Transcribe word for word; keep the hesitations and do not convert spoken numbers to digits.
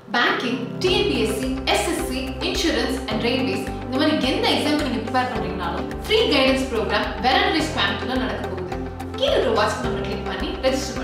banking, T N P S C, S S C, insurance and railways இந்த மாதிரி எந்த எக்ஸாம்க்கு நீங்க ப்ரிப்பேர் பண்றீங்கனாலும் free guidance program Veranda Coimbatore நடக்க போகுது. கீழ ஒரு வாட்ஸ்அப் நம்பர் கிளிக் பண்ணி ரெஜிஸ்டர்